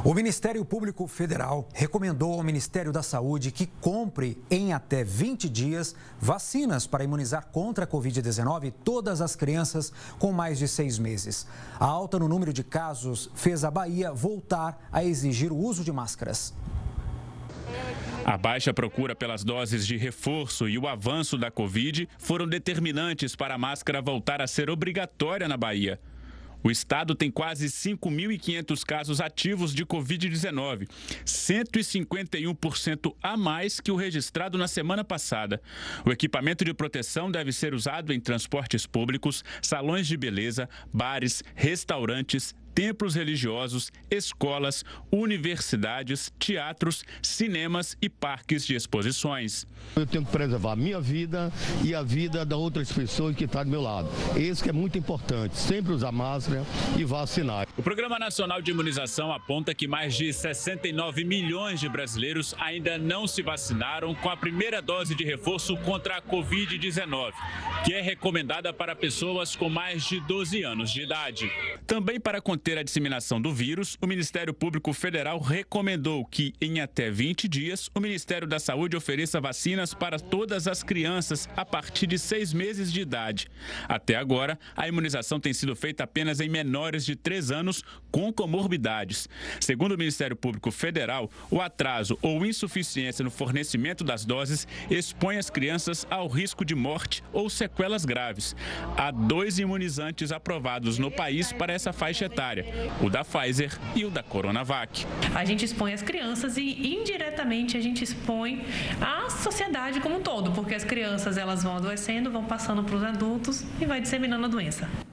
O Ministério Público Federal recomendou ao Ministério da Saúde que compre em até 20 dias vacinas para imunizar contra a Covid-19 todas as crianças com mais de 6 meses. A alta no número de casos fez a Bahia voltar a exigir o uso de máscaras. A baixa procura pelas doses de reforço e o avanço da Covid foram determinantes para a máscara voltar a ser obrigatória na Bahia. O estado tem quase 5.500 casos ativos de Covid-19, 151% a mais que o registrado na semana passada. O equipamento de proteção deve ser usado em transportes públicos, salões de beleza, bares, restaurantes, templos religiosos, escolas, universidades, teatros, cinemas e parques de exposições. Eu tenho que preservar a minha vida e a vida das outras pessoas que estão do meu lado. Isso que é muito importante, sempre usar máscara e vacinar. O Programa Nacional de Imunização aponta que mais de 69 milhões de brasileiros ainda não se vacinaram com a primeira dose de reforço contra a Covid-19, que é recomendada para pessoas com mais de 12 anos de idade. Também para conter a disseminação do vírus, o Ministério Público Federal recomendou que, em até 20 dias, o Ministério da Saúde ofereça vacinas para todas as crianças a partir de 6 meses de idade. Até agora, a imunização tem sido feita apenas em menores de 3 anos com comorbidades. Segundo o Ministério Público Federal, o atraso ou insuficiência no fornecimento das doses expõe as crianças ao risco de morte ou sequelas graves. Há 2 imunizantes aprovados no país para essa faixa etária, o da Pfizer e o da Coronavac. A gente expõe as crianças e indiretamente a gente expõe a sociedade como um todo, porque as crianças elas vão adoecendo, vão passando para os adultos e vai disseminando a doença.